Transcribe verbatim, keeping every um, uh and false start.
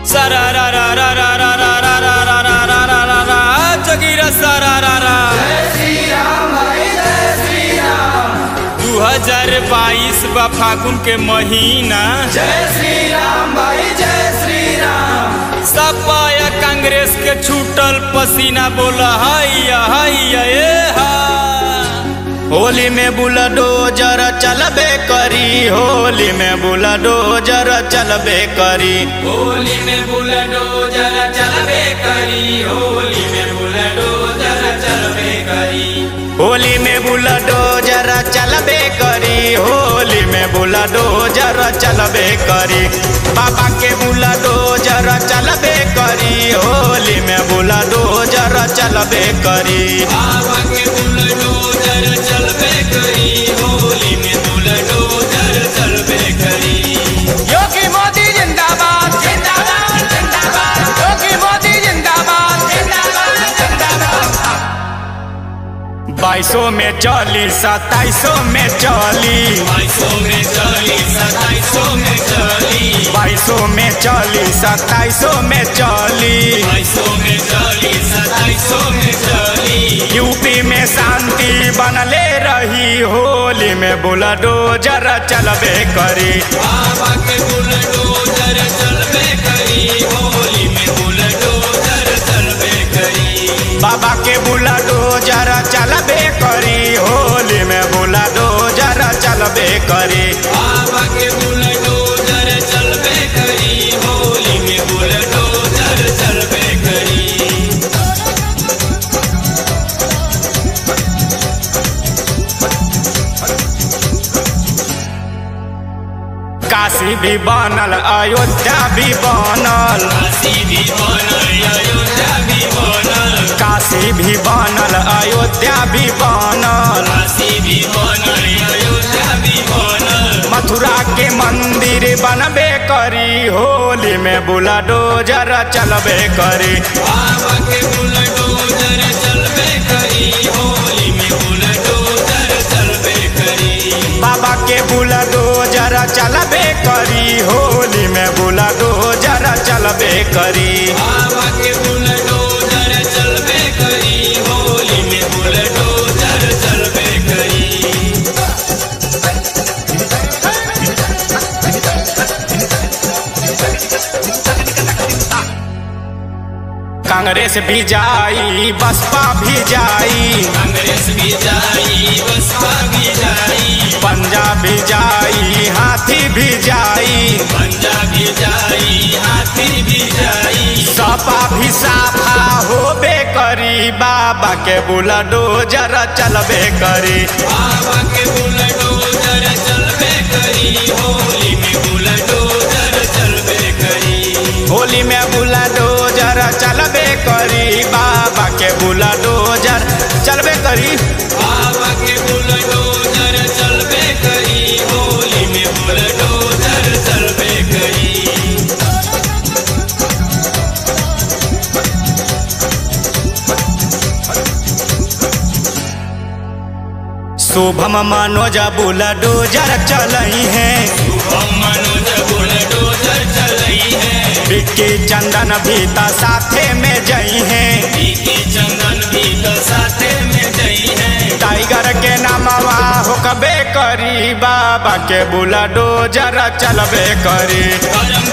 सारा रा रा रा रा रा रा रा रा रा रा रा रा रा रा जगीरा सारा रा रा। जय श्री राम भाई जय श्री राम। दो हजार बाईस बा फागुन के महीना। जय श्री राम भाई जय श्री राम। सपा या कांग्रेस के छूटल पसीना बोला हैया हैया ए हा। होली में बुलडोजर चलबे करी, होली में बुलडोजर चलबे करी, होली में बुलडोजर चलबे करी, होली में बुलडोजर चलबे करी, होली में बुलडोजर चलबे करी, होली में बुलडोजर चलबे करी। बाबा के बुलडोजर चलबे करी, होली में बुलडोजर चलबे करी, बाबा के बुलडोजर चलबे करी, होली में बुलडोजर चलबे करी। योगी मोदी जिंदाबाद जिंदाबाद जिंदाबाद, योगी मोदी जिंदाबाद जिंदाबाद जिंदाबाद। बाईसों में चली सताईसों में चली, बाईसों में चली सताईसों में चली, बाईसों में चली सताईसों में चली, बाईसों में चली सताईसों में चली। यूपी में शांति बनले रही, होली में बुलडोजर चलबे करी, बाबा के बुलडोजर चलबे करी, होली में बुलडोजर चलबे करी, बाबा के बुलडोजर चलबे करी, होली में बुलडोजर चलबे करी, बाबा के बुलडोजर चलबे करी, होली में बुलडोजर चलबे करी। काशी भी बनल अयोध्या भी बनल, काशी भी बनल अयोध्या भी बनल, काशी भी बनल अयोध्या भी बनल, काशी भी बनल अयोध्या भी बनल। मथुरा के मंदिर बनबे करी, होली में बुलडोजर चलबे करी, बाबा के बुलडोजर चलबे करी, होली में बुलडोजर चलबे करी, बाबा के बुलडोजर चलबे करी, होली में बुलडोजर चलबे करी, बाबा के बुलडोजर चलबे करी, होली में बुलडोजर चलबे करी। कांग्रेस भी जाई बसपा भी जाई, कांग्रेस भी जाई बसपा भी जाई, पंजाब भी जाई हाथी भी जाई, पंजाब भी जाई हाथी भी जाई, सपा भी साफा होबे करी, बाबा के बुलडोजर चलबे करी, बाबा के बुलडोजर चलबे करी, होली में बुलडोजर चलबे करी, होली में बुलडोजर चलबे करी, बाबा के बुलडोजर चलबे करी, बाबा के बुलडोजर चलबे करी, होली में बुलडोजर चलबे करी। शुभम मनोज बुलडोजर चलई है, शुभम मनोज बुलडोजर चलई है, विक्की चंदन भी त साथे में जई है, विक्की चंदन भी तो साथे में जई है, टाइगर के नामवा होकबे करी, बाबा के बुलडोजर चलबे करी, करम